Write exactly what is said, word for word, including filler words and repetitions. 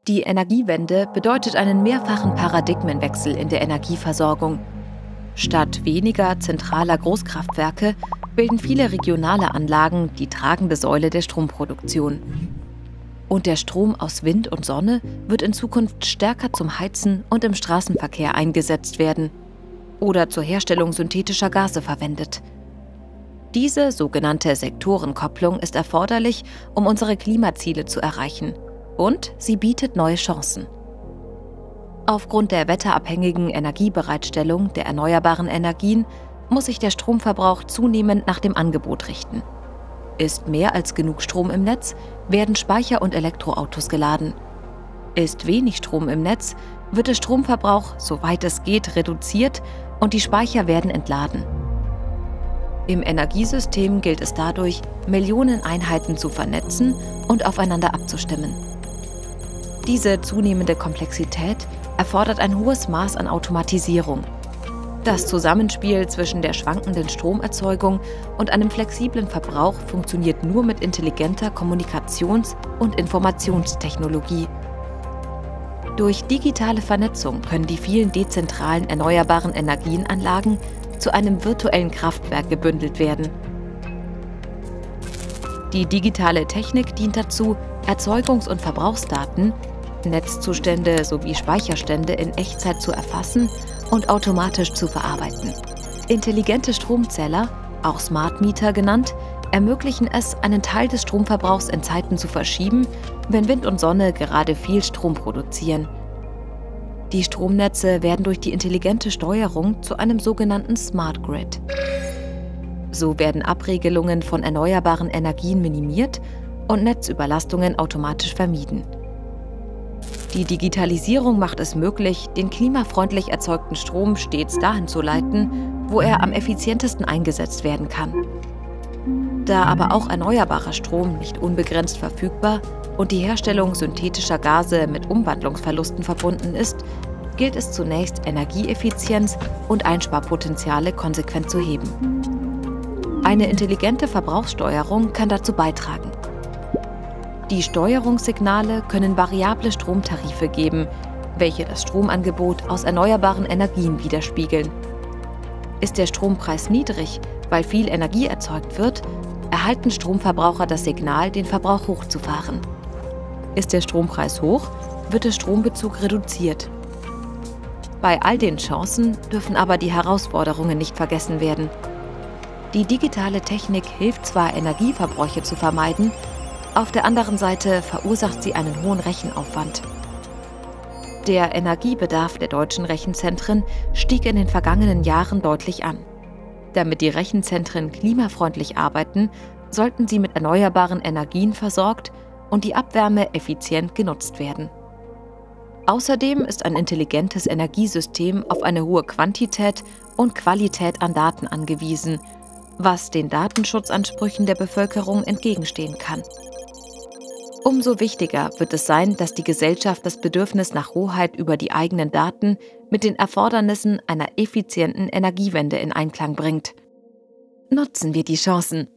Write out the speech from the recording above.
Die Energiewende bedeutet einen mehrfachen Paradigmenwechsel in der Energieversorgung. Statt weniger zentraler Großkraftwerke bilden viele regionale Anlagen die tragende Säule der Stromproduktion. Und der Strom aus Wind und Sonne wird in Zukunft stärker zum Heizen und im Straßenverkehr eingesetzt werden oder zur Herstellung synthetischer Gase verwendet. Diese sogenannte Sektorenkopplung ist erforderlich, um unsere Klimaziele zu erreichen. Und sie bietet neue Chancen. Aufgrund der wetterabhängigen Energiebereitstellung der erneuerbaren Energien muss sich der Stromverbrauch zunehmend nach dem Angebot richten. Ist mehr als genug Strom im Netz, werden Speicher- und Elektroautos geladen. Ist wenig Strom im Netz, wird der Stromverbrauch, soweit es geht, reduziert und die Speicher werden entladen. Im Energiesystem gilt es dadurch, Millionen Einheiten zu vernetzen und aufeinander abzustimmen. Diese zunehmende Komplexität erfordert ein hohes Maß an Automatisierung. Das Zusammenspiel zwischen der schwankenden Stromerzeugung und einem flexiblen Verbrauch funktioniert nur mit intelligenter Kommunikations- und Informationstechnologie. Durch digitale Vernetzung können die vielen dezentralen erneuerbaren Energienanlagen zu einem virtuellen Kraftwerk gebündelt werden. Die digitale Technik dient dazu, Erzeugungs- und Verbrauchsdaten, Netzzustände sowie Speicherstände in Echtzeit zu erfassen und automatisch zu verarbeiten. Intelligente Stromzähler, auch Smart Meter genannt, ermöglichen es, einen Teil des Stromverbrauchs in Zeiten zu verschieben, wenn Wind und Sonne gerade viel Strom produzieren. Die Stromnetze werden durch die intelligente Steuerung zu einem sogenannten Smart Grid. So werden Abregelungen von erneuerbaren Energien minimiert und Netzüberlastungen automatisch vermieden. Die Digitalisierung macht es möglich, den klimafreundlich erzeugten Strom stets dahin zu leiten, wo er am effizientesten eingesetzt werden kann. Da aber auch erneuerbarer Strom nicht unbegrenzt verfügbar und die Herstellung synthetischer Gase mit Umwandlungsverlusten verbunden ist, gilt es zunächst, Energieeffizienz und Einsparpotenziale konsequent zu heben. Eine intelligente Verbrauchssteuerung kann dazu beitragen. Die Steuerungssignale können variable Stromtarife geben, welche das Stromangebot aus erneuerbaren Energien widerspiegeln. Ist der Strompreis niedrig, weil viel Energie erzeugt wird, erhalten Stromverbraucher das Signal, den Verbrauch hochzufahren. Ist der Strompreis hoch, wird der Strombezug reduziert. Bei all den Chancen dürfen aber die Herausforderungen nicht vergessen werden. Die digitale Technik hilft zwar, Energieverbräuche zu vermeiden, auf der anderen Seite verursacht sie einen hohen Rechenaufwand. Der Energiebedarf der deutschen Rechenzentren stieg in den vergangenen Jahren deutlich an. Damit die Rechenzentren klimafreundlich arbeiten, sollten sie mit erneuerbaren Energien versorgt und die Abwärme effizient genutzt werden. Außerdem ist ein intelligentes Energiesystem auf eine hohe Quantität und Qualität an Daten angewiesen, was den Datenschutzansprüchen der Bevölkerung entgegenstehen kann. Umso wichtiger wird es sein, dass die Gesellschaft das Bedürfnis nach Hoheit über die eigenen Daten mit den Erfordernissen einer effizienten Energiewende in Einklang bringt. Nutzen wir die Chancen.